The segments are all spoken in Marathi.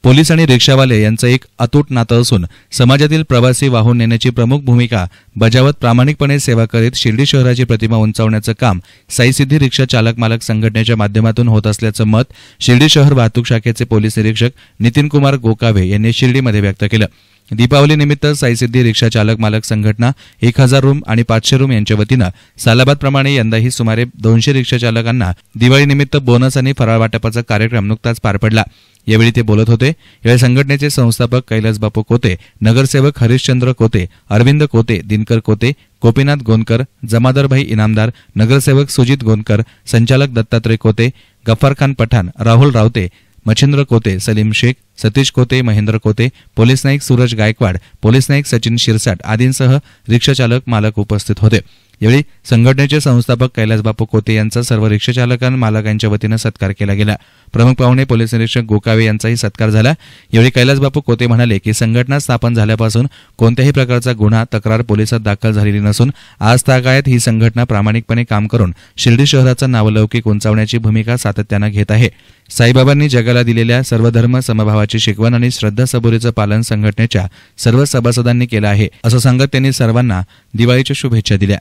पोलीस आणि रिक्षावाले यांचं एक अतूट नातं असून समाजातील प्रवासी वाहून नेण्याची प्रमुख भूमिका बजावत प्रामाणिकपणे सेवा करीत शिर्डी शहराची प्रतिमा उंचावण्याचं काम साई सिद्धी रिक्षा चालक मालक संघटनेच्या माध्यमातून होत असल्याचं मत शिर्डी शहर वाहतूक शाखेचे पोलीस निरीक्षक नितीन कुमार गोकावे यांनी शिर्डीमध्ये व्यक्त केलं। दीपावलीनिमित्त साई सिद्धी रिक्षा चालक मालक संघटना 1000 रूम आणि 500 रूम यांच्या वतीनं सालाबादप्रमाणे यंदाही सुमारे 200 रिक्षा चालकांना दिवाळीनिमित्त बोनस आणि फराळ वाटपाचा कार्यक्रम नुकताच पार पडला। यावेळी ते बोलत होते। यावेळी संघटनेचे संस्थापक कैलास बापू कोते, नगरसेवक हरिश्चंद्र कोते, अरविंद कोते, दिनकर कोते, गोपीनाथ गोनकर, जमादारभाई इनामदार, नगरसेवक सुजित गोनकर, संचालक दत्तात्रय कोते, गफ्फार खान पठाण, राहुल रावते, मच्छिंद्र कोते, सलीम शेख, सतीश कोते, महेंद्र कोते, पोलीस नाईक सूरज गायकवाड, पोलीस नाईक सचिन शिरसाट आदींसह रिक्षाचालक मालक उपस्थित होते। यावेळी संघटनेचे संस्थापक कैलास बापू कोते यांचा सर्व रिक्षाचालकां मालकांच्या वतीनं सत्कार केला गेला। प्रमुख पाहुणे पोलीस निरीक्षक गोकावे यांचाही सत्कार झाला। यावेळी कैलास बापू कोते म्हणाले की संघटना स्थापन झाल्यापासून कोणत्याही प्रकारचा गुन्हा तक्रार पोलिसात दाखल झालेली नसून आज तागायत ही संघटना प्रामाणिकपणे काम करून शिर्डी शहराचा नावलौकिक उंचावण्याची भूमिका सातत्यानं घेत आहे। साईबाबांनी जगाला दिलेल्या सर्वधर्म समभावाची शिकवण आणि श्रद्धा सबुरीचं पालन संघटनेच्या सर्व सभासदांनी केलं आहे असं सांगत त्यांनी सर्वांना दिवाळीच्या शुभेच्छा दिल्या।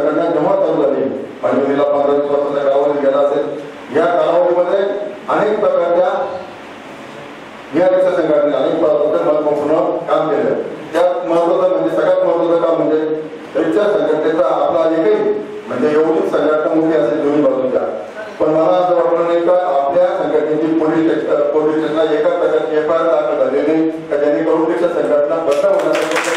अनेक प्रकारच्या या रिक्षा संघटनेने अनेक महत्त्वपूर्ण काम केलं। त्यात महत्त्वाचं म्हणजे सगळ्यात महत्त्वाचं काम म्हणजे रिक्षा संघटनेचा आपला एकही म्हणजे एवढी संघटना मोठी असेल दोन्ही बाजूच्या, पण मला असं वाटलं नाही का आपल्या संघटनेची पोलीस स्टेशनला एका प्रकारची FIR दाखल झालेली का जेणेकरून रिक्षा संघटना बंद होण्यासाठी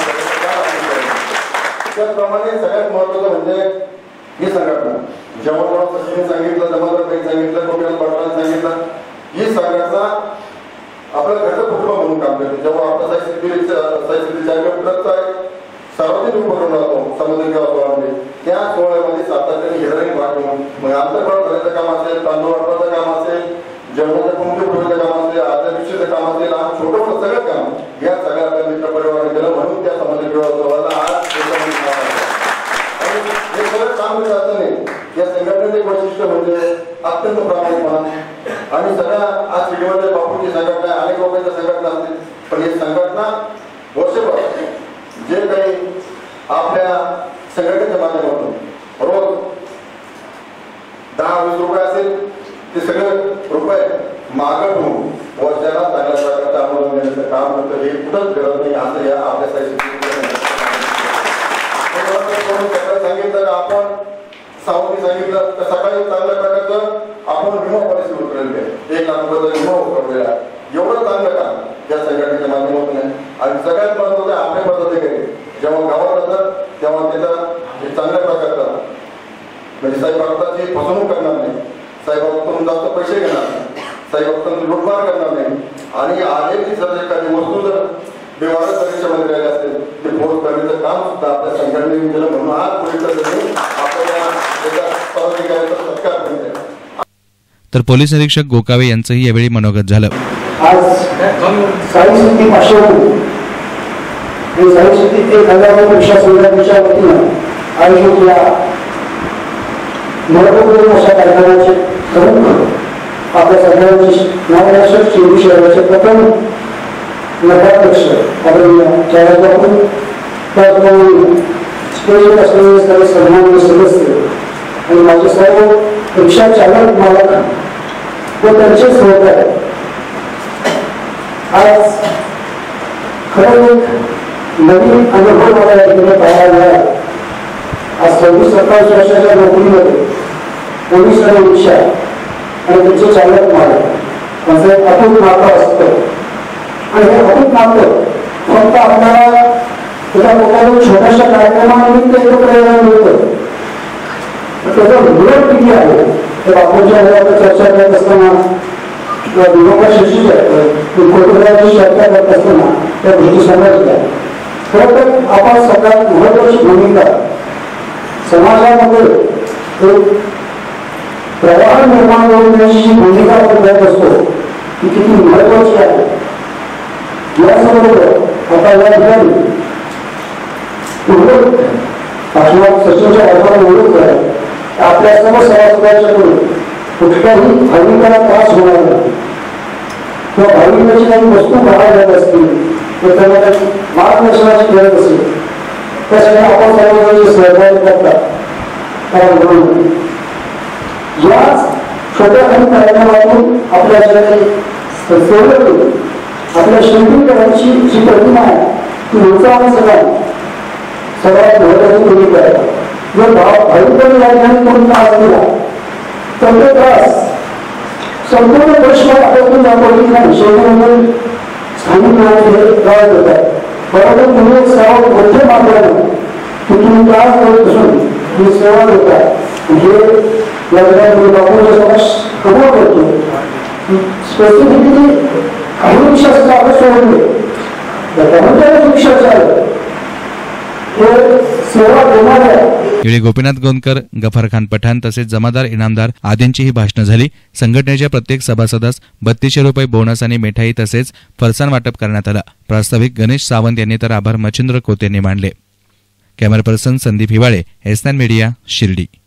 त्याचप्रमाणे सगळ्यात महत्त्वाचं म्हणजे ही संघटना जेव्हा सचिन सांगितलं, जमादारभाई सांगितलं, गोपीनाथ पाटलांनी सांगितलं, ही संघटना आपल्या घरचं कुटुंब म्हणून काम करते। जेव्हा आपला साई सिद्धीचा सार्वजनिक उपक्रम राहतो सामुदायिक वातावरणामध्ये त्या सोहळ्यामध्ये सातत्याने हिराणी भाग घेऊन मग आमचं फळ भरायचं काम असेल, तांदूळ वाटपाचं काम असेल, जेवणाच्या कुंभे पुरवायचं काम असेल, आदर्शचं काम असेल, छोटं मोठं सगळं काम या सगळ्या आपल्या मित्र परिवाराने केलं म्हणून त्या सामाजिक व्यवस्थेला आज हे सगळं काम करत असताना या संघटनेचे वैशिष्ट्य म्हणजे अत्यंत प्रामाणिकपणा आणि सगळ्या आज शिर्डीमध्ये बापूची संघटना अनेक लोकांच्या संघटना असतील, पण ही संघटना वर्षभर जे काही आपल्या संघटनेच्या माध्यमातून रोज 10-20 रुपये असेल ते सगळे रुपये मागं ठेवून वर्षाला चांगल्या प्रकारचं अनुदान देण्याचं काम होतं। हे कुठंच गरज नाही असं या आपल्या सांगितलं आपण सावधी सांगितलं तर सकाळी चांगल्या प्रकारचं आपण विमा पॉलिसी उतरवली आहे, 1 लाख रुपयाचा विमा उतरवलेला आहे। एवढं चांगलं काम या संघटनेच्या माध्यमातून आहे आणि सगळ्यात महत्त्वाचं आपल्या पद्धतीने जेव्हा गावात जातात तेव्हा त्याचा चांगल्या प्रकारचा म्हणजे साईभक्ताची फसवणूक करणार नाही, साईभक्तांकडून जास्त पैसे घेणार नाही, साईभक्तांची लुटमार करणार नाही आणि आलेली जर एखादी वस्तू जर व्यवहार परीक्षेमध्ये राहिले असेल ते पोस्ट करण्याचं काम सुद्धा आपल्या संघटनेने केलं म्हणून आज पोलिसांनी आपल्याला पदाधिकाऱ्यांचा सत्कार केला। तर पोलीस निरीक्षक गोकावे यांचंही यावेळी मनोगत झालं। आज साई सिद्धी 500 साई सिद्धी 1000 रिक्षा संघटनेच्या वतीनं आयोजित या महत्त्वपूर्ण अशा कार्यक्रमाचे प्रमुख आपल्या सगळ्यांची नावानुसार शिर्डी शहराचे प्रथम नगराध्यक्ष आदरणीय कैलास बापू, त्याचप्रमाणे स्टेजवर असलेले सर्व सन्माननीय सदस्य आणि माझे सर्व रिक्षा चालक मालक व त्यांचे सहकारी आज खरं एक नवीन अनुभव मला या ठिकाणी पाहायला मिळाला। आज 26-27 वर्षाच्या नोकरीमध्ये पोलीस आणि रिक्षा आणि त्यांचे चालक मालक असं एक अतूट नातं असतं आणि हे अतूट नातं फक्त आपल्याला एका मोठ्या छोट्याशा कार्यक्रमानिमित्त एकत्र यायला मिळतं। त्याचा विरोध किती आहे ते बापूंच्या चर्चा करत असताना किंवा विनोबाशी चर्चा करत असताना त्या गोष्टी समजल्या। खरं तर आपण सगळ्यात महत्वाची भूमिका समाजामध्ये एक प्रवाह निर्माण करून देण्याची भूमिका आपण करत असतो ती किती महत्वाची आहे। यासोबत आता या ठिकाणी सचिनच्या हाताने ओळख आहे आपल्या सर्व सभासदांच्याकडून कुठल्याही भावनिकाला त्रास होणार नाही किंवा भाविकांची काही वस्तू बघायला जात असतील तर त्यांना काही मार्गदर्शनाची गरज असेल त्यासाठी आपण सर्वजण सहकार्य करतात. कारण याच छोट्या काही कार्यक्रमातून आपल्या शहरातून आपल्या शिल्पीकरांची जी प्रतिमा आहे ती उंचावण्याचं सर्वात महत्वाची भूमिका आहे. जर भाविकांनी या ठिकाणी करून त्रास दिला तर तो त्रास संपूर्ण प्रश्न आपल्यातून दाखवली नाही. शेतीमधून स्थानिक लोक हे त्रास देतात. परंतु तुम्ही एक सर्वात मोठे माध्यम की तुम्ही त्रास देत असून ही सेवा देता हे या ठिकाणी बापूंच्या समक्ष कबूल करतो. स्पेसिफिकली काही विषयाचं आपण सोडले तर कोणत्याही विषयाचं हे सेवा देणाऱ्या यावेळी गोपीनाथ गोंदकर, गफार खान पठाण तसेच जमादार इनामदार आदींचीही भाषणं झाली. संघटनेच्या प्रत्येक सभासदास 3200 रुपये बोनस आणि मिठाई तसेच फरसाण वाटप करण्यात आलं. प्रास्ताविक गणेश सावंत यांनी तर आभार मच्छिंद्र खोत यांनी मानले. कॅमेरा पर्सन संदीप हिवाळे, एस9 मीडिया, शिर्डी.